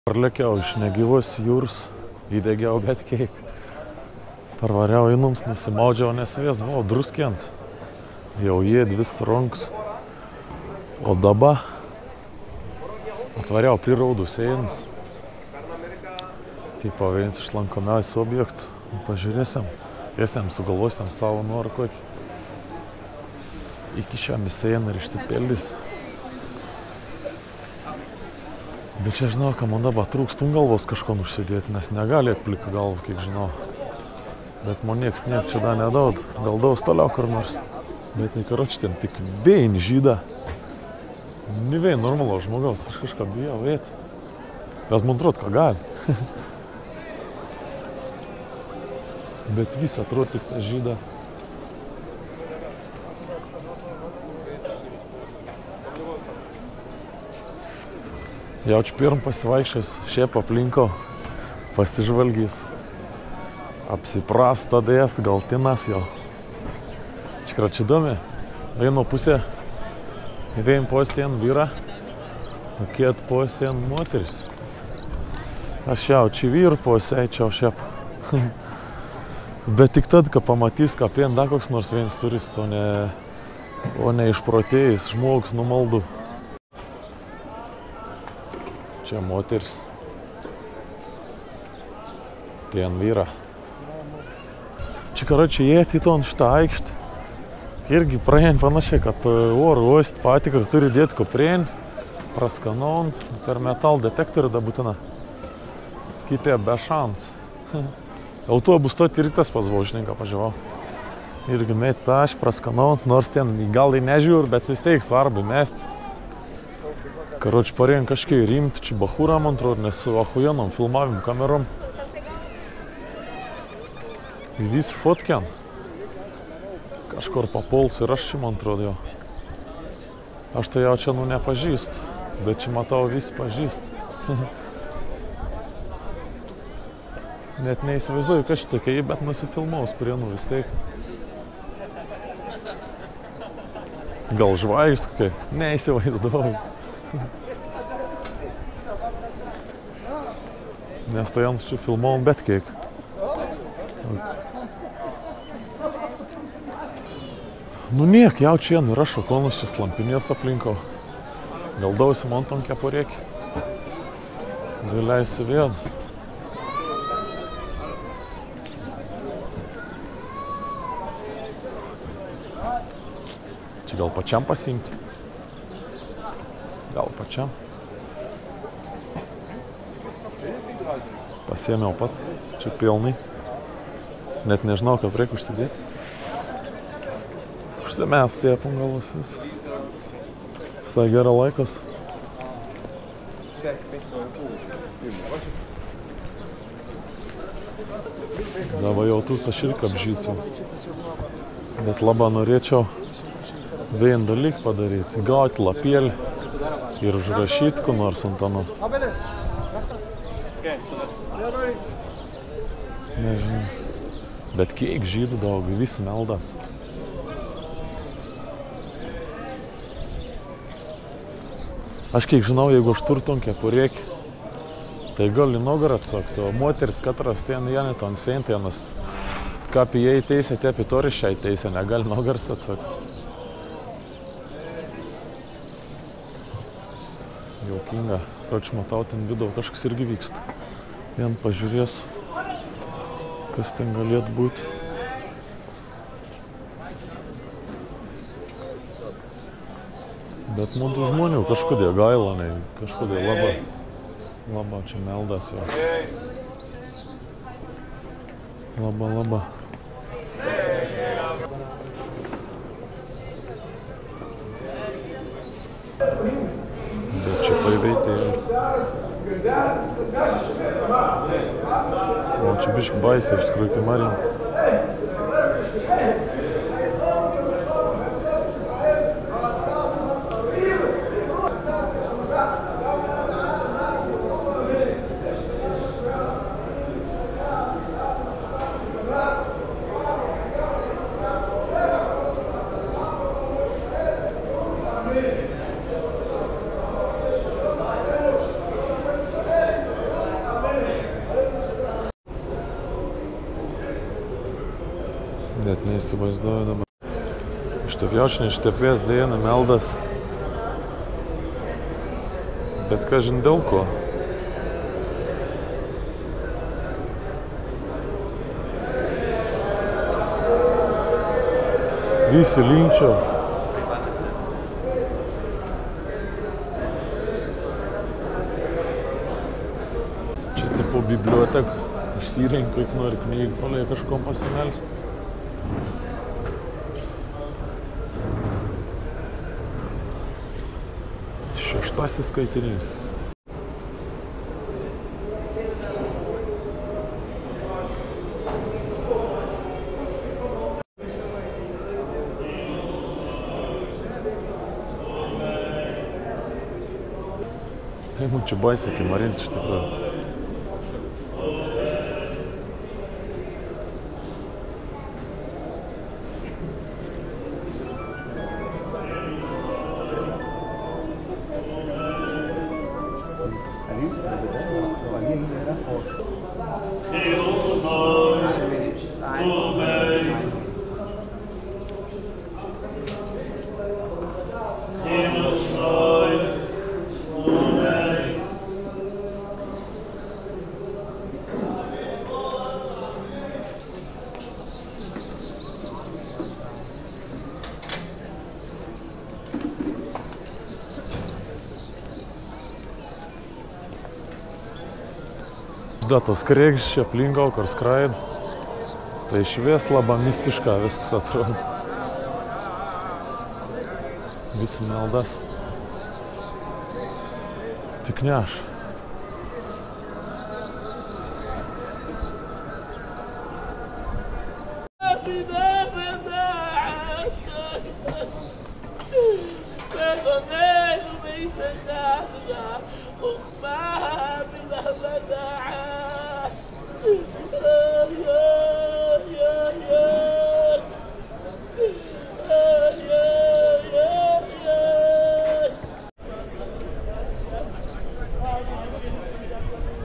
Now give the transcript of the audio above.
Parlėkiau iš negyvos jūros, įdegiau bet kiek. Parvariau inums, nusimaudžiau nesvies, buvau druskiens. Jau jėd vis runks. O dabar atvariau priraudų sėjinas. Tipo viens iš lankomiausių objektų. Pažiūrėsim, esam sugalvosim savo norą kokį. Iki šiam sėjiną ir išsipildys. Bet čia žinau, ka man dabar trūkstum galvos kažko užsidėti, nes negali plika galva, kiek žinau. Bet man nieks čia dar nedaud. Gal daus toliau kur nors. Bet karoči ten tik vien žyda. Ne vien normalo žmogaus, aš kažką bijau eit. Bet man atrodo, ką gali. Bet vis atrodo tik ta žyda. Jaučiu pirm pasivaikščios, šiaip aplinko, pasižvalgys. Apsipras tadės, gal tinas jau. Čia įdomi. Vieno pusė, vien posien vyra, o kiet posien moteris. Aš jaučiu vyrų posėčiau šiaip. Bet tik tad, kai pamatys, kad vien da koks nors vienas turis, o ne išprotėjęs žmogus numaldu. Čia moteris. Ten vyra. Čia, karoči, jėti į ton šitą aikštį. Irgi praėjant panašiai, kad oro uost patikrą turi dėti kuprėn, praskanaun, per metal detektorių da būtina. Kitė be šans. Autobus to irgi tas pas vožininką pažiūrėjau. Irgi mėt aš praskanaun, nors ten gal į nežiūr, bet vis teik svarbu mest. Karoči, parėjom kažkiai rimti, čia bachūrą, man atrodo, nes su ahujenom filmavim kamerom. Ir visi fotkiam. Kažkur papuls ir aš čia, man atrodo, jau. Aš tai jau čia nepažįst, bet čia matau visi pažįst. Net neįsivaizduoju, kas čia tokia, bet nusifilmaus prie vis teik. Gal žvaigždės kokia? Neįsivaizduoju. Nes tai jans čia filmavom bet kiek. Nu niek, jau čia yra šokonas čia slampinės aplinko. Gal dausi man tom kepurėkį. Galiaisi vėl. Čia gal pačiam pasiimti? Gal pačiam. Pasiėmiau pats, čia pilnai. Net nežinau, ką reik užsidėti. Užsimės tie pungalas viskas. Visai gera laikas. Dabar jau tus aš irgi apžysiu. Bet labai norėčiau vien dalyk padaryti. Gauti lapėlį ir užrašyti ko nors ant anu. Nežinau. Bet kiek žydų daug, vis meldas. Aš kiek žinau, jeigu aš turiu ton kepurėkį, tai gali nogar atsakti, o moteris katras ten jane ton sentienas, ką apie jai teisė, tie apie torišiai teisė, negali nogars atsakti. Jaukinga. Aš matau, ten video kažkas irgi vyksta. Vien pažiūrės, kas ten galėtų būti. Bet man tų žmonių kažkodėl gaila, kažkodėl labai čia meldas jau. Labai. Bet čia paiveitai ir... O čia biški baisiai, iš tikrųjų, kai marim. Net neįsivaizduoju dabar. Števjočnė štepės dieną meldas. Bet kažin dėl ko. Visi linčio. Čia tipo bibliotek. Išsirenku, jeigu nori knygų, kolei kažkom pasimelst. Šeštasis skaitinys. Nu, čia baisiai kimarinti iš tikrųjų. Da, tos kregždės čia aplinkau, kur skraido. Tai išvies labai mistiška viskas atrodo. Visi meldas. Tik ne aš.